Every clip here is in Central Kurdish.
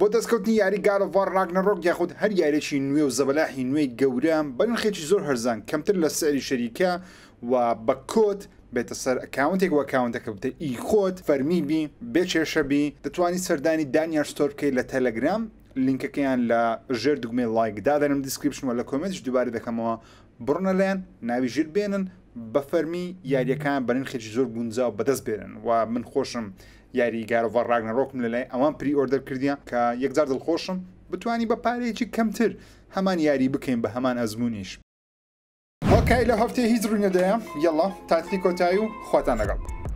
بۆ دەستکەوتنی یاری God of War Ragnarok یاخود هەر یاریێکی نوێ و زەبەلاحی نوێی گەورە بەنرخێکی زۆر هەرزان کەمتر لە سەری شەریکە و بە کۆت بێتە سەر ئەکاونتێک و ئەکاونتەکە بتە ئی خۆت فەرمی بی بێچێشە بی دەتوانی سەردانی دانیار ستۆر بکەیت لە تەلەگرام لینکەکەیان لە ژێر دوگمەی لایکدا دەنم دیسکریپشن و لە کۆمنتش دووبارە دەکەمەوە بڕنە لایەن ناوی ژیر بێنن بە فەرمی یاریەکان بەنرخێکی زۆر گونجاو بەدەست بێنن و من خۆشم یاری God of War Ragnarok لەلای ئەوان پری ئۆردەر کردیان کە یەکجار دڵخۆشم بتوانی بە پارەیەکی کەمتر هەمان یاری بکەین بە هەمان ئەزمونیش. ئۆکەی لە هەفتەیە هیچ ڕوونەدایە یەڵا تاتلی کۆتایی و خواتان لەگەڵ.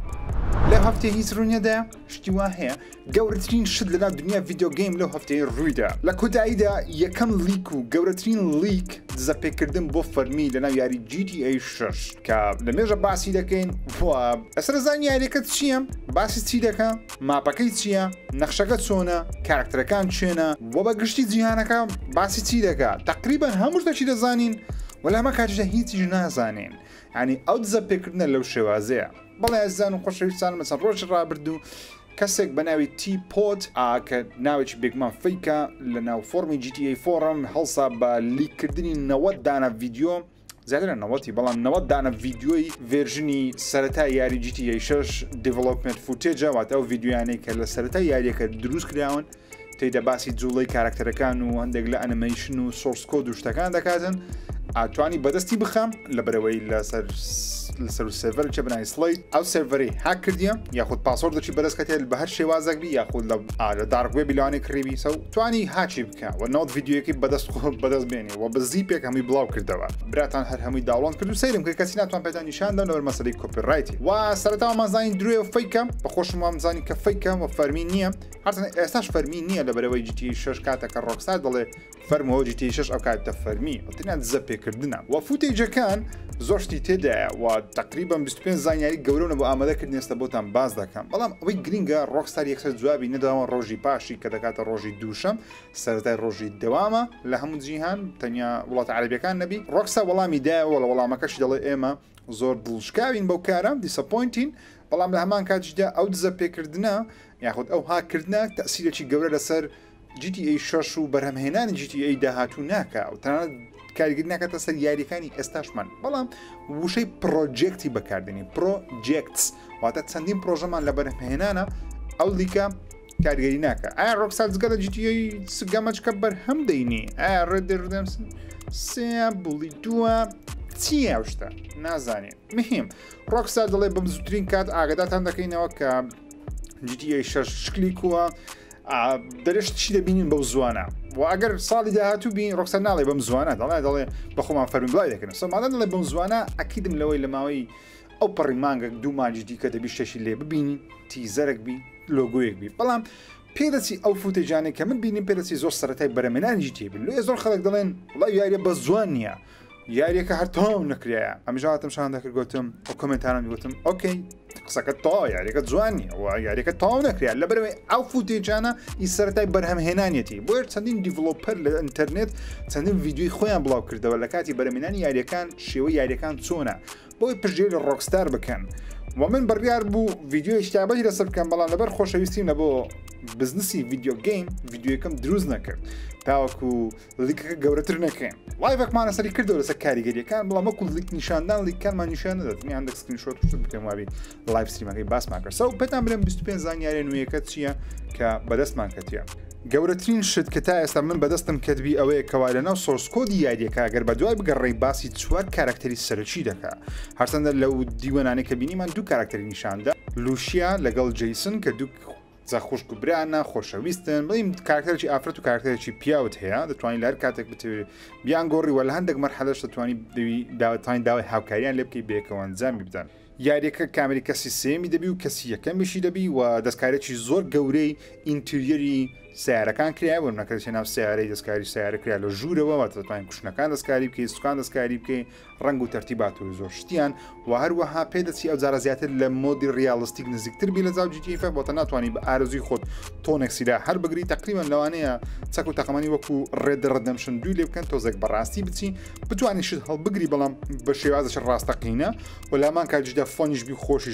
لە هەفتەیە هیچ ڕوونەدایە شتی وا هەیە گەورەترین شت لەناو دنیا ڤیدیۆ گەیم لەو هەفتەیە ڕوویدا. لە کۆتاییدا یەکەم لیک و گەورەترین لیک دزەپێکردن بۆ فەرمی لەناو یاری GTA 6 کە لەمێژە باسی دەکەین ئەسەر زانی یاریەکەت چییە؟ باسی چی دەکە؟ ماپەکەی چییە؟ نەخشەکە چۆنە؟ کارکتەرەکان چێنە؟ وە بە گشتی جیهانەکە باسی چی دەکات؟ تقریبا هەموو شتێکی دەزانین وەلا ئەمە کاتیدا هیچیش نازانین. یعنی ئەو دزەپێکردنە لەو شێوازەیە. بەڵێ ئەزان و خۆشەویستان مەسەڵ ڕۆژ ڕابردوو کەسێک بە ناوی تیپۆت کە ناوێکی بێگمان فەیکە لە ناو فۆرمی GTA فۆرم هەڵسا بە لیککردنی 90 دانە ڤیدیۆ زیاتر لە 90 بەڵام 90 دانە ڤیدیۆی ڤێرژنی سەرەتا یاری GTA 6 دیڤلۆپمنت فوتێجە واتە ئەو ڤیدیۆیانەی کە لە سەرەتا یاریەکە دروست کراون تێیدا باسی جوڵەی کارکتەرەکان و هەندێک لە ئەنیمەیشن و سۆرس کۆد و شتەکان دەکاتن ئاتوانی بەدەستی بخەم لە بەرەوەی لەسەر سێڤەر چە بنای سڵیت ئەو سێڤەری هاک کردیە یاخود پاسۆردێکی بەدەستکەتێت بە هەر شێوازێک بی یاخود لە دارگوێ بیلوانی کڕیبی سە و توانی هاچی بکە و نۆت ڤیدیۆیەکی بەدەست بێنی و بە زیپێک هەمووی بڵاو کردەوە براتان هەر هەمووی داوڵند کرد و سەیرم کرد کەسی ناتوان پێتان نیشاندا لەبەر مەسەلەی کۆپیڕایتی و سەرەتاوە مازانی درێ و فەیکە بەخۆشم وامزانی کە فەیکە و فەرمی نییە هەرچەند ئێستاش فەرمی نییە لە بەرەوەی GTA 6 کاتەکە ڕۆکستار دەڵێ فەرمەوە GTA 6 ئەو کاتە فەرمی ئەتەنیا دزەپێکردنە و فوتێجەکان زۆر شتی تێدایە و تقریبا 25 زانیاری گەورەونە بۆ ئامادەکردنی ئێستا بۆتان باز دەکەم بەڵام ئەوەی گرینگە ڕۆکستار یەکسەر جوابی نەداوە ڕۆژی پاشی کە دەکاتە ڕۆژی دووشەم سەرەتای ڕۆژی دەوامە لە هەموو جیهان تەنیا وڵاتە عەرەبیەکان نەبی ڕۆکستار وەڵامی دایەوە لە وەڵامەکەشی دەڵێ ئێمە زۆر دڵشکاوین بەو کارام دیسەپۆینتین بەڵام لە هەمان کاتیشدا ئەو دزەپێکردنە یاخود ئەو هاکردنە تەسیرێکی گەورە لەسەر GTA 6 و بەرهەمهێنانی GTA داهاتوو ناکە و تەنانەت کاریگەری ناکاتە سەر یاریەکانی ئێستاشمان بەڵام وشەی پرۆجێکتی بەکاردێنی پرۆجێکتس واتە چەندین پرۆژەمان لە بەرهەمهێنانە ئەو لیکە کاریگەری ناکە ئایا ڕۆکستار جگە لە GTA سگەمەچکە بەرهەم دەینی ئایا Red Dead Redemption 3 بوڵی 2 چیە شتە نازانین مهم ڕۆکستار دەڵێ بەم زووترین کات ئاگاداتان دەکەینەوە کە GTA 6 شکلی کووە دەرێشت چی دەبینین بەو زوانە و ئەگەر ساڵی داهاتوو بین ڕۆکستار ناڵێ بەم زوانە دەڵێ بە خۆمان فەرمی بڵای دەکەن سەمادە دەڵێ بەم زوانە ئەکیدم لەوەی لە ماوەی ئەو پەڕی مانگە دوو مانجی دیکە دەبی شتێکی لێ ببینی تیزەرێک بی لۆگۆیەک بی بەڵام پێدەچی ئەو فوتێجانێک کە من بینیم پێدەچی زۆر سەرەتای بەرەمێنانی GTA بین لێ زۆر خەڵک دەڵێن وڵای یاریە بە زوان نییە یاریەکە هەر تۆم نەکرایە ئەمیژاتم شان دەکرد گوتم ئەو کۆمنتارم گوتم ئۆکەی قسەکە تۆ یاریەکە جوانی و یاریەکە تاو نەکریا لە بەرەوەی ئەو فوتێجانە ئی سەرەتای بەرهەمهێنانیەتی بۆ چەندین دیڤلۆپەر لە ئینتەرنێت چەندین ڤیدیۆی خۆیان بڵاو کردەوە لە کاتی بەرەمێنانی یاریەکان شێوەی یاریەکان چۆنە بۆی پشتگوێ لە ڕۆکستار بکەن و من بڕیار بوو ڤیدیۆی شتابەتی لەسەر بکەم بەڵام لەبەر خۆشەویستیم لە بۆ بزنسی ڤیدیۆ گەیم ڤیدیۆیەکەم دروست نەکرد تاوەکو لیکەکە گەورەتر نەکەین لایڤێکمانە سەری کردەوە لەسەر کاریگەریەکان بەڵام وەکو لیک نیشاندان لیکەکانمان نیشان نەدەدنی هەندێک سکرینشۆت وشت بکەم وابی لایڤ ستریمەکەی باسمان کرد سەو پێتان برێم 25 زانیاری نوێیەکە چییە کە بەدەستمان کەتیە گەورەترین شت کە تا ئێستا من بەدەستم کەتبی ئەوەیە کەوا لەناو سۆرس کۆدی یاریەکە ئەگەر بە دوای بگەڕێی باسی چوار کارکتەری سەرەکی دەکا هەرچەندە لەو دیوەنانەی کە بینیمان دوو کارکتەری نیشاندا لوشیا لەگەڵ جەیسن کە دوو خوشک و برانە خۆشەویستن بڵیم کارکتەرێکی ئافرەت و کارکتەرێکی پیاوت هەیە دەتوانین لە هەر کاتێک بتوێت بیان گۆڕی وە لە هەندێک مەرحەلەش دەتوانی داوەتوانین داوای هاوکاریان لێ بکەی بەیەکەوە ئەنجامی بدەن یاریەکە کامێری کەسی سێمی دەبی و کەسی یەکەمیشی دەبی و دەستکارێکی زۆر گەورەی ئینتریەری سیارەکان کرایەوە نەکەسی ناو سیارەی دەستکاری سیارە کرا لە ژوورەوە واتەتوانین کوشنەکان دەستکاری بکەی سوکان دەستکاری بکەی ڕنگ و تەرتیبات و زۆر شتیان و هەروەها پێدەچی ئەو جارە زیاتر لە مۆدی ڕیاڵستیک نزیکتر بی لە زاو GTA بۆتە ناتوانانی بە ئارزوی خۆت تۆنێکسیدا هەر بگری تقریبان لەوانەیە چەک و تەقەمەنی وەکو Red Dead Redemption 2 لێ بکەن تۆزێک بەڕاستی بچین بتوانانی شت هەڵبگری بەڵام بە شێوازش ڕاستەقینە و لامان کاتژدا فۆنیش بی خۆشیش بین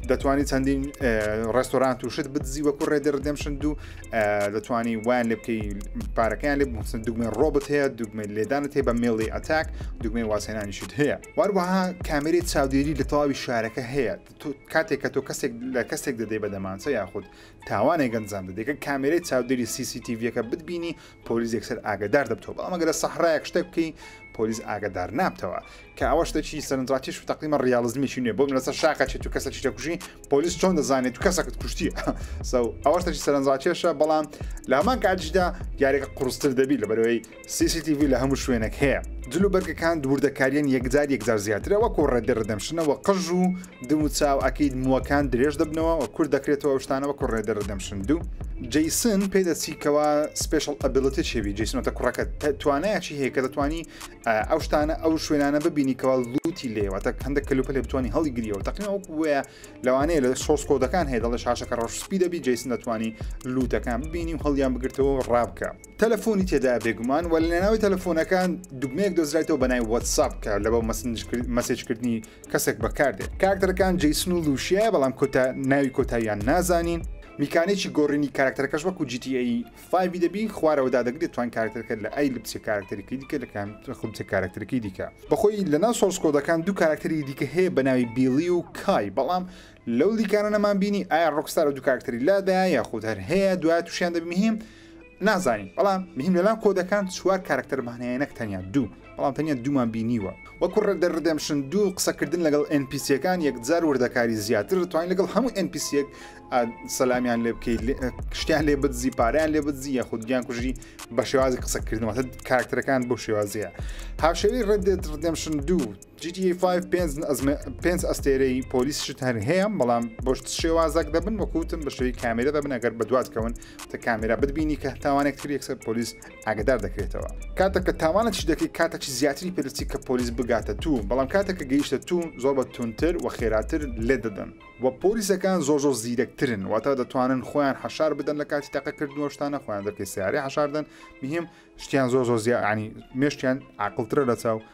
دەتوانانی چەندین ڕێستۆرانت و شت بدزی وەکو ڕێدە ڕدەمشن و دەتوانی وان لێ بکەی پارەکەیان لێ بچن دوگمێ ڕۆبت هەیە دوگمێ لێدانت هەیە بە مێڵی ئەتاک دوگمێ واسێنانیشت هەیە واروەها کامێرەی چاودێری لە تەواوی شارەکە هەیە کاتێک کە تۆ کەسێک لە کەسێک دەدەی بە دەمانچە یاخود تاوانێک گەنجام دەدەیکە کامێرەی چاودێری CCTVەکە بتبینی پۆلیس یەکسەر ئاگدار دەبتەوە بەڵام ئەگەر لە سەحرایەک شتێک بکەی پۆلیس ئاگدار نابتەوە کە ئەوە شتێکی سەرنجڕاتیش و تەقریبا ڕیاڵزمیشی نوێ بۆ لەسەر شاقەچێت و کەسێکی دەکوژی پۆلیس چۆن دەزانێت و کەسەکەت کوشتیە ئەوە شتێکی سەرنجڕاتیێشە بەڵام لە هەمان کاتیشدا یاریەکە قورستر دەبی لە بەرەوەی CCTV لە هەموو شوێنێک هەیە جلو بەرگەکان دووردەکاریان یەکجار زیاترە وەکو ڕێدە ڕدەمشنەوە قژ و دم و چاو ئەکەید مووەکان درێژ دەبنەوە و کورد دەکرێتەوە شتانە وەکو ڕێدە ڕدەمشن دوو جیسن پێدەچیکەوە سپیشل ئەبیلیتی چێوی جیسنەوە کوڕەکە توانایەکی هەیە کە دەتوانی ئەو شتانە ئەو شوێنانە ببینیکەوە لوتی لێوەتە هەندێک کەلوپە لێ بتوانانی هەڵی گریەوە تەقریبا وەیە لەوانەیە لە سۆرس کۆدەکان هەیە دەڵێ شاشەکە ڕۆژسپی دەبی جیسن دەتوانی لوتەکان ببینی و هەڵیان بگرتەوە ڕابکە تەلەفۆنی تێدا بێگومان وە لە ناوی تەلەفۆنەکان دوگمەیەک دۆزرایەوە بە ناوی واتساپ کە لەبەو مەسێجکردنی کەسێک بەکاردێت کاراکتەرەکان جیسن و لوشیە بەڵام ناوی کۆتاییان نازانین میکانێکی گۆڕینی کاراکتەرەکەش وەکو GTA 5 دەبی خوارەوەدا دەگرێت توان کاراکتەرەکە لە ئای لبسێ کاراکتەرێکی دیکە لە خڵبچە کاراکتەرەکەی دیکە بەخۆی لەناو سۆرس کۆدەکان دوو کاراکتەری دیکە هەیە بە ناوی بیلی و کای بەڵام لەو لیکانە نەمان بینی ئایا ڕۆکستار دوو کاراکتەری لادایە یاخود هەر هەیە دوای تووشیان دەبمیم نازانین بەڵام مهم لەلام کۆدەکان چوار کاراکتەرمانەیەنەک تەنیا دوو بەڵام تەنیا دوومان بینیوە وەکو ڕێدە ڕدەمشن دوو قسەکردن لەگەڵ NPCەکان یەکجار وردەکاری زیاتر توانین لەگەڵ هەموو NPCێک سەلامیان لێ بکەیت شتیان لێ بتزی پاریان لێ بتزی یاخود گیان کوژی بە شێوازی قسەکردنەوە کاراکتەرەکان بۆ شێوازیە هاوشێوی ڕێدە ڕدەمشن دوو GTA 5 پێنج ئەستێرەی پۆلیسشت هەر هەیە بەڵام بۆ شێوازەك دەبن وەکوتم بە شێوی کامێرە دەبن ئەگەر بەدواتکەون تە کامێرا بتبینی کە تاوانێک تر یەکسەر پۆلیس ئاگدار دەکرێتەوە کاتێک کە تاوانێکی دەکەی کاتێکی زیاتری پێدەچی کە پۆلیس بگاتە تو بەڵام کاتێککە گەیشتە تو زۆر بە تونتر و خێراتر لێ دەدەن و پۆلیسەکان زۆر زیرەکترن واتە دەتوانن خۆیان حەشار بدەن لە کاتی تاقەکردنەوە شتانە خۆیان دەکەی سیارەی حەشاردن مهم شتیان زۆر زیانی مێشتیان عاقڵترە لە چاو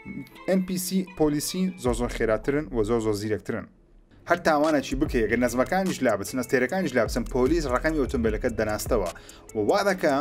NPC پۆلیسی زۆر خێراترن و زۆر زیرەکترن هەر تاوانەکی بکەیە گە نەزمەکانیش لا بچن ئەستێرەکانیش لا بچن پۆلیس ڕقەمی ئۆتۆمبیلەکەت دەناستەوە و وا دەکە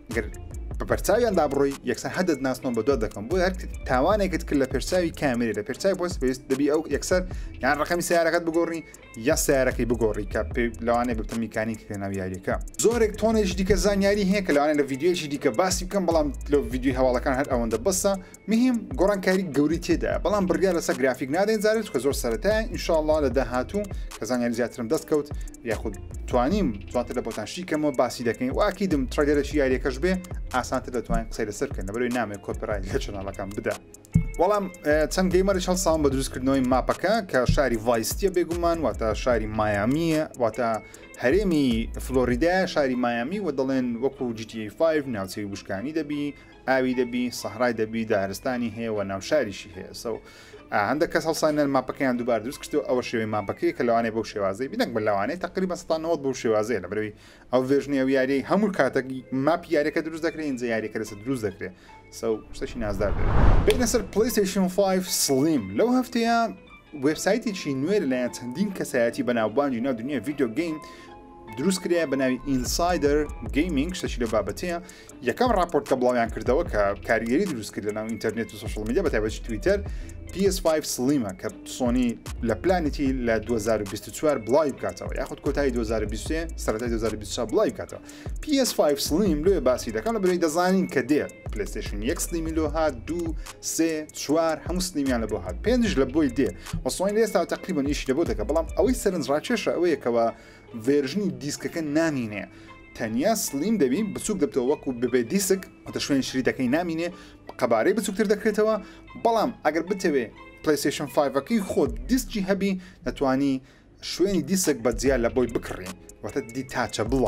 بە پەرچاویاندا بڕۆی یەکسەر هەدت ناسنەوە بە دو دەکەم بۆ هەر تاوانێکت کرد لە پێرچاوی کامێرە لە پێرچاوی پۆلیس دەبی ئەو یەکسەر یان ڕقەمی سیارەکەت بگۆڕی یا سیارەکەی بگۆڕی کە لەوانەیە بتە میکانیک لە ناو یاریەکە زۆرێک تۆنێک دیکە زانیاری هەیە کە لەوانە لە ڤیددیۆیەکی دیکە باسی بکەم بەڵام لە ڤیددیۆی هەواڵەکان هەر ئەوەندە بەسە مهم گۆڕانکاری گەوری تێدا بەڵام بڕگا لەسەر گرافیک نادەین زارێت کە زۆر سەرەتایە ئینشاءڵڵا لە داهاتوو کە زانیاری زیاترم دەستکەوت یاخود توانیم زواتر لە بۆتانشیکەمەوە باسی دەکەین واکیدم تڕێدەرەکی یاریەکەش بێ ئاسانتر دەتوانین قسەی لەسەر بکەن لەبەرەوەی نامێت کۆپیرایت لە چەناڵەکان بدا وەڵام چەند گەیمەرش هەڵساوم بە دروستکردنەوەی ماپەکە کە شاری ڤایستیە بێگومان واتە شاری مایامیە واتە هەرێمی فلۆریدا شاری مایامی و دەڵێن وەکو GTA 5 ناوچەی وشکانی دەبی ئاوی دەبی سەحرای دەبی دارستانی هەیە و ناو شاریشی هەیە هەندێک کەس هەڵسانە ماپەکەیان دووبار دروست کردو ئەوە شێوەی ماپەکەی کە لەوانەیە بەو شێوازەی بینەک بە لەوانەیە تقریبا 90 بەو شێوازەیە لەبەرەوەی ئەو ڤێژنی ئەو یاری هەموو کاتێک ماپی یاریەکە دروست دەکرێت ئینجا یاریەکە لەسەر دروست دەکرێت شتێکی نازدار بینە سەر PlayStation 5 Slim لەو هەفتەیە وێبسایتێکی نوێ لەلایەن چەندین کەسایەتی بەناوبانگی ناو دنیای ڤیدیۆ گەیم دروست کرێ بە ناوی ئینسایدەر گەیمینگ شتێکی لە بابەتەیە یەکەم راپۆرت کە بڵاویان کردەوە کە کاریگەری دروست کرد لە ناو ئینتەرنێت و سوشەڵ میدیا بەتایبەتی تویتەر PS5 سلیمە کە سۆنی لە پلانێتی لە 2024 بڵاوی بکاتەوە یاخود کۆتایی 2023 سەرەتای 2024 بڵاوی بکاتەوە PS5 سلیم لێ باسی دەکەم لەبەرەوەی دەزانین کە دێ PlayStation 1 سلیمی لۆ هات 2 3 4 هەموو سلیمیان لە بۆ هات پێنج لە بۆی دێ وەسۆین ئێستا تقریبا ئیشی لە بۆ دەکە بەڵام ئەوەی سەرنجڕاکێشە ئەوەیەکەوە ڤێرژنی دیسکەکە نامینێ تەنیا سلیم دەبی بچووک دەبتەوە وەکو ببێ دیسک وتە شوێن شریدەکەی نامینێ قەبارەی بچووکتر دەکرێتەوە بەڵام ئەگەر بتەوێ PlayStation 5ەکەی خۆت دیسکی هەبی دەتوانی شوێنی دیسک بەجیا لە بۆی بکڕین واتە دیتاچە بڵە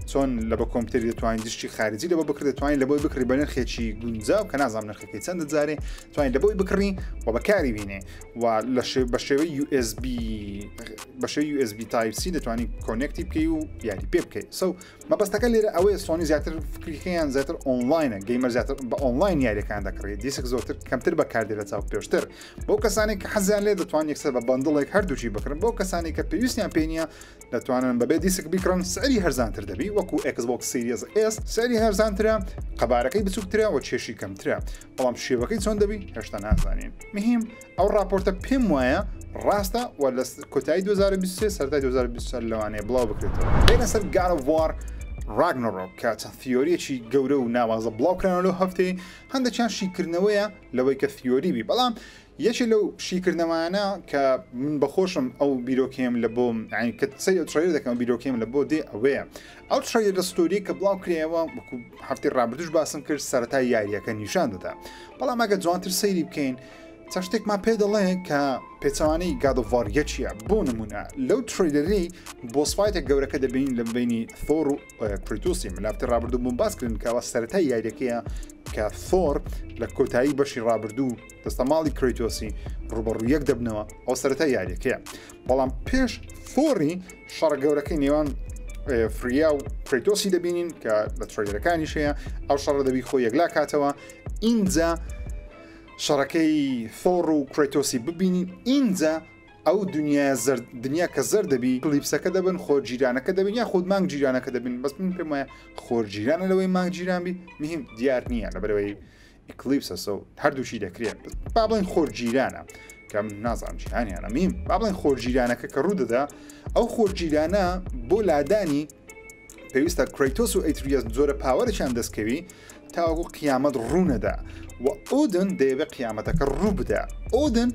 چۆن لە بە کۆمپیوتەری دەتوانین دیشتی خارجی لەبە بکرێت دەتوانین لەبەوەی بکڕی بە نرخێکی گونجاو کە نازانم نرخەکەی چەندە جارێ توانین لەبەوەی بکڕی و بەکاری بینێ و بە شێوەی USB بە شێوەی USB Type-C دەتوانین کۆنێکتی بکەی و یاری پێ بکەیت سو مەبەستەکە لێرە ئەوەیە سۆنی زیاتر فکریەکەیان زیاتر ئۆنلاینە گەیمەر زیاتر بە ئۆنلاین یاریەکان دەکڕێت دیسک زۆرتر کەمتر بەکاردێت لە چاو پێشتر بۆ کەسانی کە حەزیان لێ دەتوانین یەکسەر بە بەندڵێک هەردووچی بکڕن بۆ کەسانی کە پێویستیان پێ نیە دەتوانن بەبێ دیسک بیکڕن سەری هەرزانتر دەبی وەکو Xbox Series S سەری هەرزانترە قەبارەکەی بچووکترە و چێشی کەمترە بەڵام شێوەکەی چۆن دەبی هێشتا نازانین مهم ئەو راپۆرتە پێم وایە ڕاستە و لە کۆتایی 2023 سەرەتای 2023 لەوانەیە بڵاو بکرێتەوە بێنە سەر God of War Ragnarok کە چەند تیۆریەکی گەورە و ناوازە بڵاوکرانەوە لەو هەفتەی هەندێکیان شیکردنەوەیە لەوەی کە تیۆری بی بەڵام یەکێ لەو شیکردنەوەیانە کە من بەخۆشم ئەو بیرۆکێم لە بۆ کە سەر تڕێر دەکەم بیرۆکێم لە بۆ دێ ئەوەیە ئەو تڕێر لە ستۆری کە بڵاو کرێەوە وەکو هەفتەی ڕابردوش باسم کرد سەرەتای یاریەکە نیشان دەدا بەڵام ئەگە جوانتر سەیری بکەین چ شتێکمان پێ دەڵێ کە پێچەوانەی God of War یەکیە بۆ نمونە لەو تڕیلەری بۆسفایتێک گەورەکە دەبین لە بینی ثۆر و کریتۆسی ملاافتی ڕابردوو بووم باسکردن کەەوە سەرەتای یاریەکەیە کە ثۆر لە کۆتایی بەشی ڕابردوو دەستەماڵی کریتۆسی ڕوبەڕوو یەک دەبنەوە ئەو سەرەتای یاریەکەیە بەڵام پێش ثۆری شەڕە گەورەکەی نێوان فریا و کریتۆسی دەبینین کە لە تڕیلەکانی شەیە ئەو شەڕە دەبی خۆی یەکلا کاتەوە اینجا شەڕەکەی ثۆر و کریتۆسی ببینین اینجا ئەو دنیا کە زەر دەبی کلیپسەکە دەبن خۆرگیرانەکە دەبین یا خود مانگ جیرانەکە دەبین بەس من پێم وایە خۆرگیرانە لەوەی مانگ جیرانبی مهم دیار نییە لەبەرەوەی ئیکلیپسە سو هەردووشی دەکرێت با بڵێن خۆرگیرانە کە نازانم جیهانیانە میم با بڵێن خۆرگیرانەکە کە ڕوودەدا ئەو خۆرگیرانە بۆ لادانی پێویستە کریتۆس و ئەیتریەس جۆرە پاوەرێکیان دەستکەوی تاوەکو قیامەت ڕوونەدا و ئۆدن دەیەوێت قیامەتەکە ڕوو بدە ئۆدن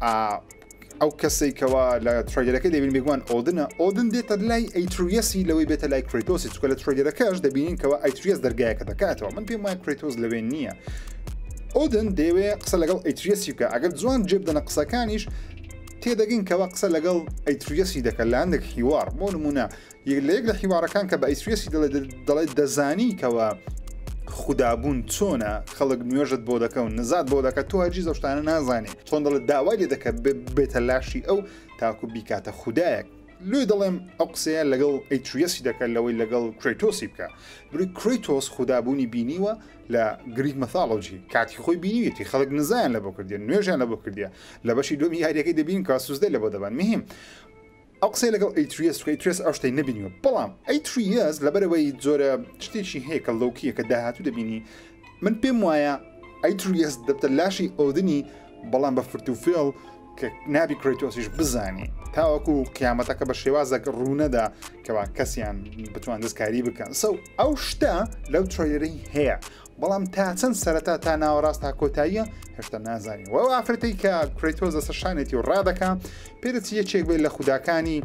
ئەو کەسێکەوە لە تڕێگەرەکە دەبین بگوان ئۆدن دێتە لای ئەیتریەسی لەوەی بێتە لای کریتۆسی چکە لە تڕێگەرەکەش دەبینین کەەوە ئەیتریەس دەرگایەکە دەکاتەوە من پێم وایە کریتۆس لەوێ نییە ئۆدن دەیەوێت قسە لەگەڵ ئەیتریەسی بکە ئەگەر جوان جێب دەنە قسەکانیش تێدەگەین کەەوە قسە لەگەڵ ئەیتریەسی دەکە لە هەندێک هیوار بۆ نمونە لە یەک لە هیوارەکان کە بە ئەیتریەسی دەڵێت دەزانی کەەوە خودابوون چۆنە خەڵک نوێژت بۆ دەکەون نزات بۆ دەکە تۆ هەرگیز ئەو شتانە نازانێ چۆن دەڵێت داوای لێ دەکە بێتە لاشی ئەو تاکو بیکاتە خودایەک لێ دەڵێم ئەو قسەیە لەگەڵ ئەیتریەسی دەکەن لەوەی لەگەڵ کریتۆسی بکە بری کریتۆس خودابوونی بینیوە لە گریک مەثالۆجی کاتی خۆی بینیوێتی خەڵک نزان لە بۆ کردیە نوێژیان لە بۆ کردیە لە بەشی دومی یاریەکەی دەبین کە سوزدە لە بۆ دەبان مهم ئەو قسەی لەگەڵ ئەیتریەس ئەو شتەی نبینیوە بەڵام ئەیتریەس لەبەرەوەی جۆرە شتێکی هەیە کە لەوکیە کە داهاتوو دەبینی من پێم وایە ئەیتریەس دەبتە لاشی ئۆدنی بەڵام بە فرتوفێڵ کە نابی کریتۆسیش بزانی تاوەکو قیامەتەکە بە شێوازێک ڕوونەدا کەوا کەسیان بتوان دەستکاری بکەن سو ئەو شتە لەو تڕێرەی هەیە بەڵام تا چەند سەرەتا تا ناوەڕاست تا کۆتاییە هێشتا نازانی و ئافرەتەی کە کریتۆس دەسەرشانێتی و ڕادەکە پێدەچ یەکێک بێت لە خوداکانی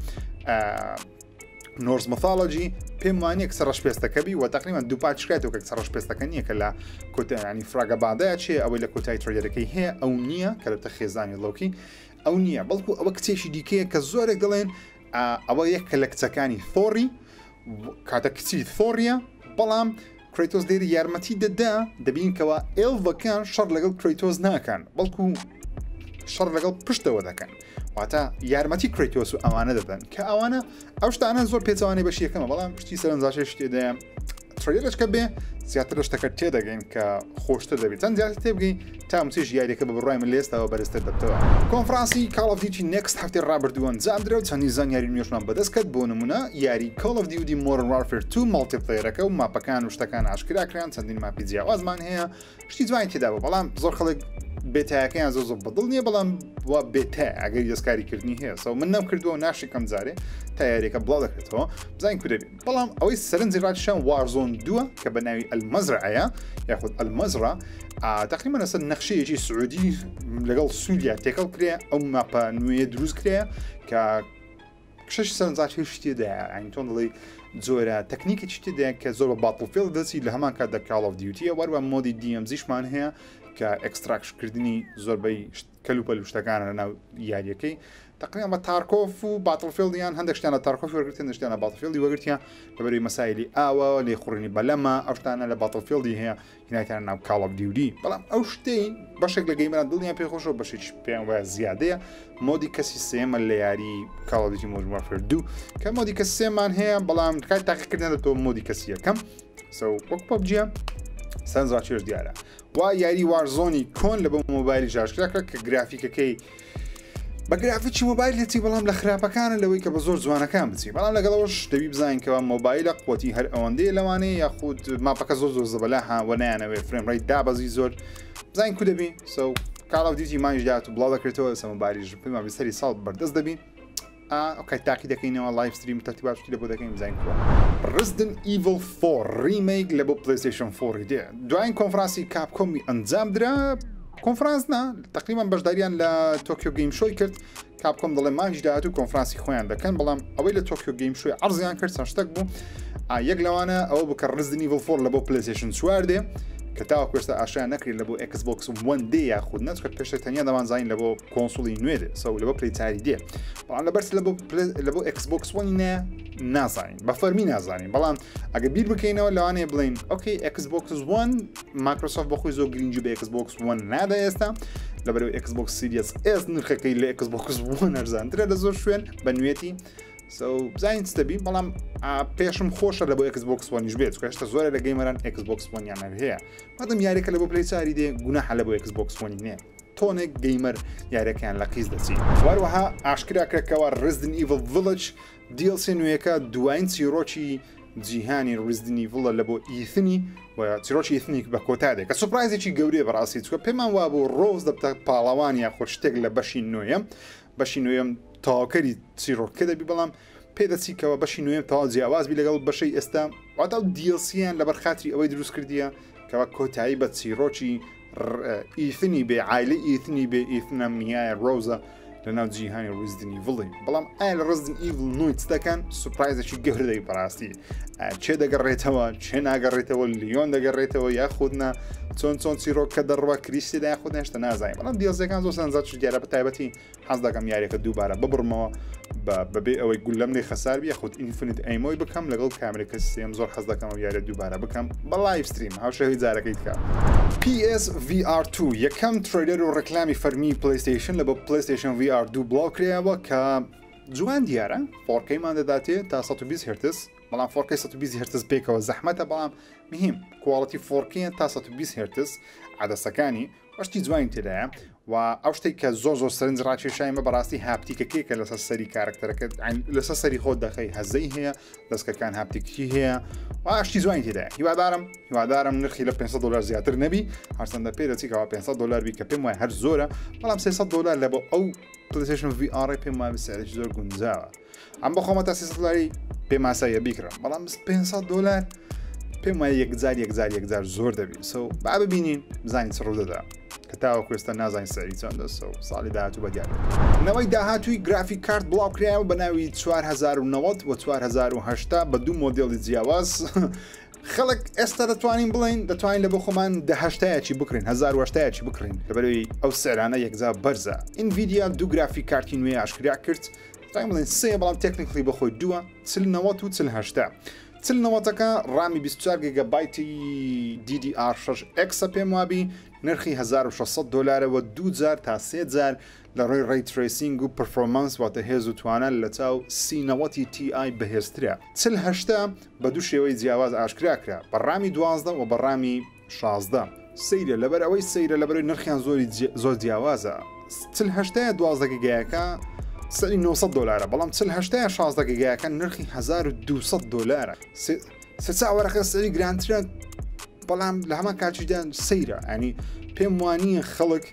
نۆرز مەثالۆجی پێم وانەیە کە سەرڕەشپێستەکەبی و تقریبان دوو پاچکاتەوە کە سەرڕەشپێستەکە نییە کە لە کۆتایانی فراگە بادایە چێ ئەوەی لە کۆتایی تڕێرەکەی هەیە ئەو نییە کە لەتە خێزانی لەوکی ئەو نییە بەڵکو ئەوە کچێکی دیکەیە کە زۆرێک دەڵێن ئەوە یەک کە لە کچەکانی ثۆری کاتە کچی ثۆریە بەڵام کریتۆس دێری یارمەتی دەدا دەبینکەوە ئێڵڤەکان شەڕ لەگەڵ کریتۆس ناکەن بەڵکو شەڕ لەگەڵ پشتەوە دەکەن واتە یارمەتی کریتۆس و ئەوانە دەدەن کە ئەوانە ئەو شتانە زۆر پێچوانەی بەشی یەکەمە بەڵام پشتی سەرنجاشی شتێدایە تڕێرەشکە بێ زیاتر لە شتەکە تێدەگەین کە خۆشتە دەبێت چەند زیاتر تێبگەین تا موچێژ یاریەکە بە بڕای من لێستەوە بەرزتر دەبتەوە کۆنفرانسی Call of Duty Next هەفتەی ڕابردووە ئەنجامدرا و چەندی زانیاری نوێژمان بەدەست کرد بۆ نمونە یاری Call of Duty Modern Warfare 2 مالتیپلەیەرەکە و ماپەکان و شتەکان ئاشکراکران چەندین ماپی جیاوازمان هەیە شتی جوانی تێدا بوو بەڵام زۆر خەڵک بێتایەکەیان زۆر بەدڵ نییە بەڵام وا بێتە ئەگەری دەستکاریکردنی هەیە سەو من نەم کردووە ناشی کەم جارێ تا یاریەکە بڵاو دەکرێتەوە بزانین کو دەبین بەڵام ئەوەی سەرنجی ڕاتشان وارزۆن 2 کە بە ناوی ئەلمەزرعەیە یاخود ئەلمەزرا تقریبا لەسەر نەخشەیەکی سعودی لەگەڵ سووریا تێکەڵ کرێ ئەو ماپە نوێ دروست کرێ کە کشش سەرنجاتی شتێدایە ئەین تۆن دڵی جۆرە تەکنیکی شتێدایە کە زۆر بە باتڵفێڵ دەچی لە هەمان کات دە Call of Duty وەروە مۆدی DMZشمان هەیە کە ئەکستراکشکردنی زۆربەی کەلوپەل شتەکانە لە ناو یاریەکەی تقریبا بە تارکۆف و باتڵفیلدیان هەندێک شتیان لە تارکۆفی وەرگرتیان هەندێک شتیان لە باتڵفیلدی وەرگرتیان لەبەرەوەی مەسایلی ئاوە لێ خوڕینی بەلەمە ئەو شتانە لە باتڵفیلدی هەیە هینایەتیان ناو کاڵ ئۆف دیوتی بەڵام ئەو شتەی بەشێک لە گەیمەران دڵیان پێخۆشەوە بەشێکی پێیان وایە زیادەیە مۆدی کەسی سێمە لە یاری کاڵ ئۆف دیوتی مۆدرن وارفێر 2 کە مۆدی کەسی سێمان هەیە بەڵام کات تاقیکردن دەبێتەوە مۆدی کەسی یەکەم وەک پەبجیە سەرنجڕاکێش دیارە وا یاری وارزۆنی کۆن لە بۆ مۆبایلی ژاشکراکە کە گرافیکەکەی بە گرافیکی مۆبایل هێتی بەڵام لە خراپەکانە لەوەی کە بە زۆر جوانەکان بچی بەڵام لەگەڵەوەش دەبی بزانکەوە مۆبایلە قوتی هەر ئەوەندەیە لەوانەیە یاخود ماپەکە زۆر زەبەلا ها وەنایانەوێ فرێم ڕێی دابەزی زۆر بزانین کو دەبی کاڵ ئۆف دیوتی مانیش داات و بڵاو دەکرێتەوە سە مۆبایلیش پێما بێسەری ساڵ بەردەست دەبین ئەوکە تاقی دەکەینەوە لایف ستریم تەرتیباتی لە بۆ دەکەین بزانین Resident Evil 4 ریمیک لە بۆ PlayStation 4 دێ دوایین کۆنفرانسی کاپکۆمی ئەنجام درا کۆنفرانس نا تقریبا بەشداریان لە تۆکیۆ گەیم شۆی کرد کاپکۆم دەڵێ مانج داات و کۆنفرانسی خۆیان دەکەن بەڵام ئەوەی لە تۆکیۆ گەیم شۆی عەرزیان کرد چەند شتێک بوو یەک لەوانە ئەوە بکە Resident Evil 4 لە بۆ PlayStation 4 دێ کە تاوە کوێستا ئاشیان نەکرێت لە بۆ Xbox One دێ یاخود نەچکرد پێشتر تەنیا دەمانزانین لە بۆ کۆنسۆڵی نوێ دێ سەو لە بۆ پلەیتاری دێ بەڵام لەبەرس لە بۆ Xbox One نازانین بە فەرمی نازانین بەڵام ئەگە بیر بکەینەوە لەوانەیە بڵین ئۆکەی Xbox One مایکرۆسۆفت بەخۆی زۆر گرنگی بە Xbox One نادا ئێستا لەبەرەوەی Xbox Series S نرخەکەی لە Xbox One ئەرزانترە لە زۆر شوێن بە نوێتی بزانین دەبی بەڵام پێشم خۆشە لە بۆ Xbox One بێت کەشتە زۆرە لە گەیمەران Xbox One یان هەیە مادەم یاریەکە لە بۆ پلەیچاری دێ گوناحە لە بۆ Xbox One نییە تۆنێک گەیمەر یاریەکەیان لە قیز دەچین وەروەها ئاشکراکرێکەوە Resident Evil Village DLC نوێیەکە دوایین چیرۆکی جیهانی Resident Evil لە بۆ ئیثنی و چیرۆکی ئیثنی بە کۆتادێک کە سوپرایزێکی گەورەیە بەڕاستی چکە پێمان وا بۆ ڕۆز دەبتە پاڵەوان یا خۆ شتێک لە بەشی نوێیەم بەشی نوێیەم تاواکەری چیرۆکە دەبی بەڵام پێدەچیکەوە بەشی نوێم تەواو جیاوازبی لەگەڵ بەشەی ئێستا واتە دیڵسیان لەبەر خاتری ئەوەی دروست کردیە کەەوە کۆتایی بە چیرۆکی ئیثنی بێ عایلە ئیثنی بێ ئیثنە میایە ڕۆزە لەناو جیهانی Resident Evil بەڵام ئایا لە Resident Evil نوێت دەکەن سوپرایزێکی گەورەی بەڕاستی چێ دەگەڕێتەوە چێ ناگەڕێتەوە لیۆن دەگەڕێتەوە یاخودنا چۆن چیرۆک کە دەڕوە کریسیدا یاخود هێشتا نازانین بەڵام دیڵزەکان زۆر سەنجات دیارە بە تایبەتی حەز دەکەم یاریەکە دووبارە ببڕمەوە بەبێ ئەوەی گول لەم لێ خەسار بی یاخود ئینفینیت ئەیمۆی بکەم لەگەڵ کامێرەکە سێم زۆر حەز دەکەم و یاریە دووبارە بکەم بە لایڤ ستریم هاوشەوی جارەکەی بکەم PSVR 2 یەکەم تریلەر و ڕێکلامی فەرمی PlayStation لە بۆ PlayStation VR 2 بڵاو کرایەوە کە جوان دیارە 4K-مان دەداتێت تا 120 هرتز بەڵام 4K 120 هرتز پێکەوە زەحمەتە بەڵام مهم کوالڵەتی 4K تا 120 هرتز عدەسەکانی وەشتی جوانی تێدایە و ئەو شتێک کە زۆر سەرنج ڕاکێشایمە بەڕاستی هاپتیکەکەیکە لەسەر سەری کارکتەرەکە لەسەر سەری خۆت دەخەی هەزەی هەیە دەستکەکان هاپتیکی هەیە واشتی جوانی تێدایە هیوادارم نرخی لە $500 زیاتر نەبی هەرچەندە پێ دەچیکەوە $500 بی کە پێم وایە هەر زۆرە بەڵام $300 لە بۆ ئەو PlayStation VR پێم وایە سەرێکی زۆر گونجاوە ئەم بە خۆمە تا $300 پێم ئاساییە بیکڕم بەڵام $500 پێم وایە یەکجار زۆر دەبی با ببینین بزانین چ ڕوودەدا کە تاوە کوێستە نازانین سەری چۆندە ساڵی داهاتوو بەدیار نەوەی داهاتووی گرافیک کارت بڵاو کرایەوە بە ناوی 4090 و 4080 بە دوو مۆدێڵی جیاواز خەڵک ئێستا دەتوانین لە بۆ خۆمان دەهشتایەکی بکڕین 1080 بکڕین لەبەرەوەی ئەو سەرانە یەکجار بەرزە ئینڤیدیا دوو گرافیک کارتی نوێ ئاشکرا کرد بڵێن سێ بەڵام تێکنیکلی بەخۆی دووە 4090 و 4080 4090ەکە ڕامی 24 گیگابایتی DDR6X پێم وابی نرخی $1600 و 2000 تا 3000 لە ڕێی ڕێی تریسینگ و پرفۆرمانس واتە هێز و توانە لە چاو C90 Ti بەهێزترە 4080 بە دوو شێوەی جیاواز ئاشکراکرا بە ڕامی 12 و بە ڕامی 16 سەیرە لەبەر ئەوەی سەیرە لەبەرەوەی نرخیان زۆر جیاوازە 4080 12 گیگایەکە سەری $900 بەڵام 4080 16 گیگایەکە نرخی $1200 سێ چاوەڕەکە سەری گرانترە بەڵام لە هەمان کاتیشدا سەیرە ینی پێم وانییە خەڵک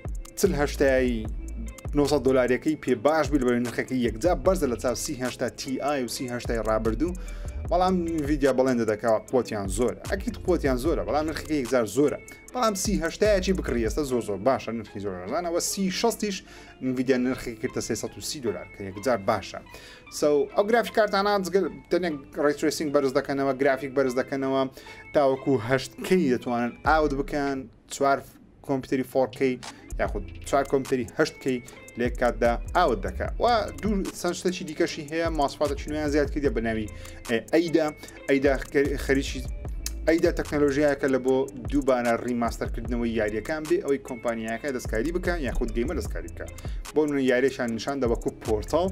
4080 $900 پێ باش بی لەبەر نرخەکە یەکجا بەرزە لە چاو C80 Ti و C80 ڕابردوو بەڵام ڤیدیا بەڵێندە دەکەوە قوتیان زۆرە ئەکیت قوتیان زۆرە بەڵام نرخەکە یەکجار زۆرە بەڵام C80 چی بکڕی ئێستا زۆر باشە نرخی زۆرەوە C60 ڤیدیا نرخی کردە $330 کە یەکجار باشە ئەو گرافیک کارتانە تەنێک ڕێتریسینگ بەرز دەکەنەوە گرافیک بەرز دەکەنەوە تاوەکو 8K دەتوانن ئاوت بکەن 4 کۆمپیوتەری 4K یاخود 4 کۆمپیوتەری 8K لێک کاتدا ئاوت دەکات و دوو سەنجتەی دیکەشی هەیە ماسفاتە چینویان زیاد کردە بە ناوی ئەیدا خەریکی ئەیدا تەکنەلۆژیایەکە لە بۆ دووبارە ڕیماستەرکردنەوەی یاریەکان بێ ئەوەی کۆمپانیایەکە دەستکاری بکە یاخود گەیمە دەستکاری بکە بۆ یاریشان نیشان دەوەکو پۆرتال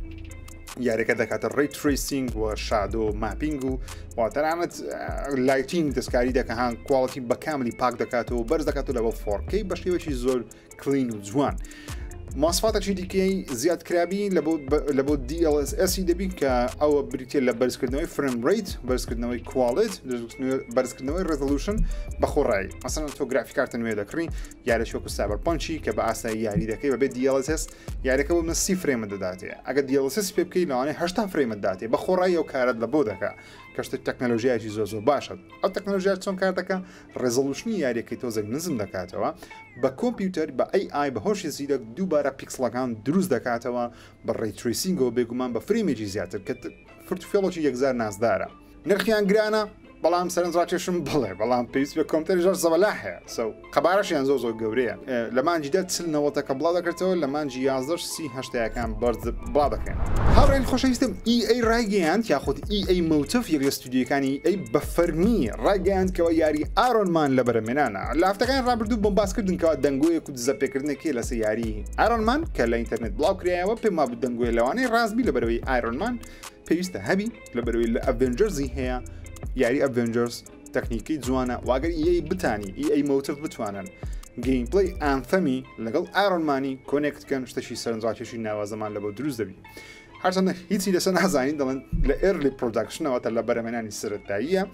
یاریەکە دەکاتە ڕێی تریسینگ و شادۆ ماپینگ و واتەرانەت لایتینگ دەستکاری دەکە هاان کوڵەتی بە کاملی پاک دەکاتەوە بەرز دەکاتەوە لە بۆ فۆرکەی بە شێوەی زۆر کلین و جوان. ماسفاتەی دیکەی زیادکرابی لە بۆ DLSS دەبی کە ئەوە بریتە لە بەرزکردنەوەی فرم ڕیت بەرزکردنەوەی کوالت بەرزکردنەوەی ڕزولوشن بەخۆڕایی مەسەن تۆ گرافیکارتە نوێ دەکڕی یاریش وەکو سایبەرپانچی کە بە ئاسایی یاری دەکەی بەبێ DLSS یاریەکە بۆ من 30 فرێمە دەداتێ ئەگە DLSS پێ بکەی لەوانەیە 80 فرێمە داتێ بەخۆڕایی ئەو کارت لە بۆ دەکات کەشتە تەکنەلۆژیایکی زۆر باشە ئەو تەکنەلۆژیا چۆن کار دەکە ڕێزۆلوشنی یاریەکەی تۆزێک نزم دەکاتەوە بە کۆمپیوتەر بە AI بە هۆشی زیرەک دووبارە پیکسلەکان دروست دەکاتەوە بە ڕێی تریسینگەوە بێگومان بە فرێمێکی زیاتر کە فرتوفێڵۆکی یەکزار نازدارە نرخیان گرانە بەڵام سەرنجڕاکێشم بڵێ بەڵام پێویست بە کۆمپیوتەری ژەر زەبەلا هەیە سەو قەبارەشیان زۆر گەورەیە لە مانجیدا 90 بڵاو دەکرێتەوە لە مانجی 11 30 بەرز بڵاو دەکەن هاوڕێن خۆشەویستم EA ڕایگەیاند یاخود EA موتف یەک لە ستودیۆکانی EA بە فەرمی ڕایگەیاندکەوە یاری ئارۆنمان لە بەرەمێنانە لە هەفتەکان ڕابردوو بۆمباسکردنکەوە دەنگۆیەک و دزەپێکردنێکی لەسەر یاری ئارۆنمان کە لە ئینتەرنێت بڵاو کرایەوە پێم ما دەنگۆی لەوانەی ڕازبی لە بەرەوەی ئایرۆنمان پێویستە هەبی لە بەرەوەی لە ئەڤێنجەرزی هەیە یاری ئەڤێنجەرز تەکنیکی جوانە واگەر EA بتانی EA موتف بتوانن گەیمپڵی ئانفەمی لەگەڵ ئایرۆنمانی کۆنێکتکەن شتەشی سەرنجڕاکێشی ناوازەمان لە بۆ دروست دەبی هەرچەندە هیچی لەسەر نازانین دەڵێن لە ئێرلی پرۆداکشنەوەتە لە بەرەمێنانی سەرەتاییە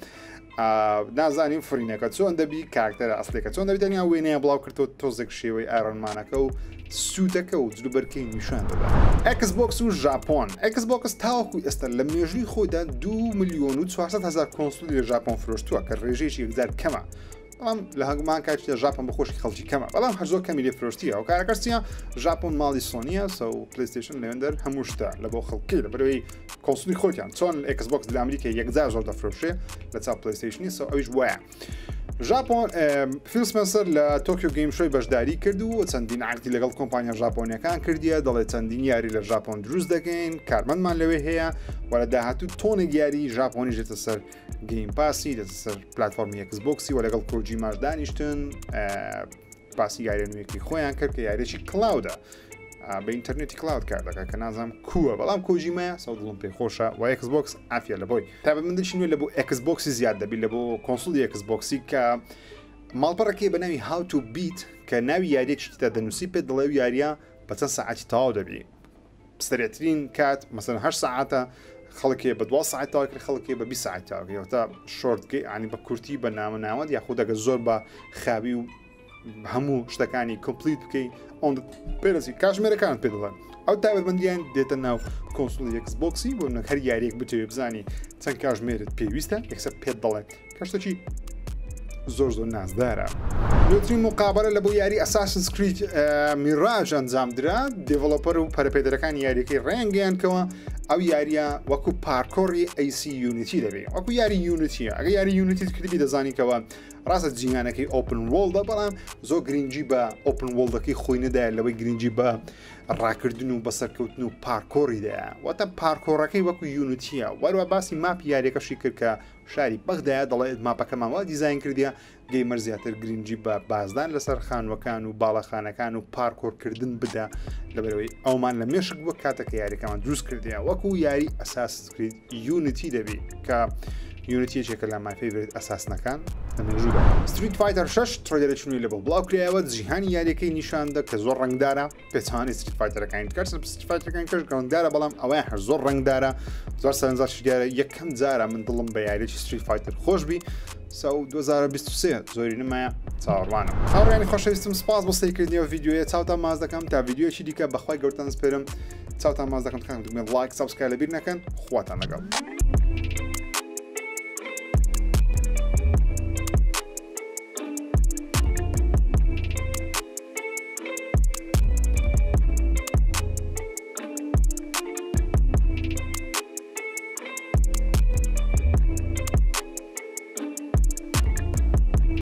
نازانین فرینەکە چۆن دەبی کاکتەرە ئەسلەکە چۆن دەبی تەنیا وێنەیە بڵاو کردەوە تۆزێک شێوەی ئایرۆنمانەکە و سووتەکە و جلوبەرکەی نیشان دەدا Xbox و ژاپۆن Xbox تاوەکو ئێستا لە مێژووی خۆیدا 2,400,000 کۆنسۆلی لە ژاپۆن فرۆشتووە کە ڕێژەیەکی یەکجار کەمە بەڵام لە هەنگمان کاتێ ژاپۆن بەخۆشی خەڵکی کەمە بەڵام هەر زۆر کەمی لێ فرۆشتیە ئەو کارەکەستیە ژاپۆن ماڵی سۆنیە سە و پلیستیشن لەوێندەر هەموو شتە لە بۆ خەڵکی لە بەرەوەی کۆنسۆلی خۆتیان چۆن Xbox لە ئەمریکا یەکجار زۆر دەفرۆشێ لە چاو پلیستیشنی سە ئەویش وایە ژاپۆن فیل سپنسەر لە تۆکیۆ گەیم شۆی بەشداری کرد و چەندین عقدی لەگەڵ کۆمپانیا ژاپۆنیەکان کردیە دەڵێ چەندین یاری لە ژاپۆن دروست دەکەین کارمەندمان لەوێ هەیە وە لە داهاتوو تۆنێک یاری ژاپۆنی ژێتە سەر گەیم پاسی دەچێتە سەر پلتفۆرمی Xboxی و لەگەڵ کۆجیماش دانیشتن پاسی یاری نوێکی خۆیان کرد کە یاریێکی کلاودە بە ئینتەرنێتی کلااود کار دەکات کە نازانم کووە بەڵام کۆجیمەیە سەڵم پێ خۆشە و Xbox ئافە لە بۆی تا بە مندشی نوێ لە بۆ Xboxی زیاد دەبی لە بۆ کۆنسۆلی Xboxی کە ماڵپەڕەکەی بە ناوی How to Beat کە ناوی یاریێکی تا دەنووسی پێ دەڵێ یاریە بە چەند ساعتی تەواو دەبی سەرێترین کات مەسەن 8 ساعتە خەڵکی بە 2 ساعت تاواکرد خەڵکی بە 20 ساعت تاواکرد تا شۆرتگەی ئانی بە کورتی بە نامەناوەند یاخود دەگە زۆر بە خاوی و هەموو شتەکانی کۆمپلیت بکەی ئەوەن پێرسی کاتژمێرەکان پێ دەڵێن ئەو تایبەتمەندیان دێتە ناو کۆنسۆلی Xboxی بۆ هەر یاریەک بتوێ بزانی چەند کاتژمێرت پێویستە یەکسەر پێت دەڵێت کەشتێکی زۆر نازدارە دوترین مقابلە لە بۆ یاری Assassin's Creed میراژ ئەنجامدرا دیڤلۆپەر و پەرپێدەرەکانی یاریەکەی ڕێنگەیانکەوە ئەو یاریە وەکو پارکۆڕی AC یونیتی دەبێت وەکو یاری یونیتیە ئەگە یاری یونیتیت کردی دەزانیکەوە ڕاستە جیهانەکەی ئۆپن وۆڵدە بەڵام زۆر گرنگجی بە ئۆپن وۆڵدەکەی خۆی نەدایە لەوەی گرنگجی بە ڕاکردن و بەسەرکەوتن و پارکۆڕیدایە واتە پارکۆڕەکەی وەکو یونیتیە وەروە باسی ماپ یاریەکەشی کرد کە شاری بەغدایە دەڵێت ماپەکەمانەوە دیزاین کردیە گەیمەر زیاتر گرنگجی بە بازدان لەسەر خانوەکان و باڵەخانەکان و پارکۆرکردن بدا لەبەرەوەی ئەومان لە مێشک بووە کاتێکە یاریەکەمان دروست کردیە وەکو یاری Assassin's Creed یونیتی دەبی کە یونیتیەکێکە لە مای فێڤریت ئەساسنەکان لەمێژوودا Street Fighter 6 تڕۆیدەرەچنووی لە بۆ بڵاو کرایەوە جیهانی یاریەکەی نیشاندا کە زۆر ڕنگدارە پێچوانی Street Fighterەکانی کارس Street Fighterەکانی کەش ڕنگدارە بەڵام ئەوەیە هەر زۆر ڕنگدارە زۆر سەرنجڕاکێشی دیارە یەکەم جارە من دڵم بە یاریێکی Street Fighter خۆشبی سە 2023 زۆری نمایە چاوەڕوانم هاوڕێیانی خۆشەویستم سپاس بۆ سەیرکردنیەوە ڤیدیۆیە چاوتان ماز دەکەم تا ڤیدیۆیەکی دیکە بەخوای گەورتان سپێرم چاوتان ماز دەکەم خەم دومێ لایک سابسکرایب لەبیر نەکەن خواتان لەگەڵ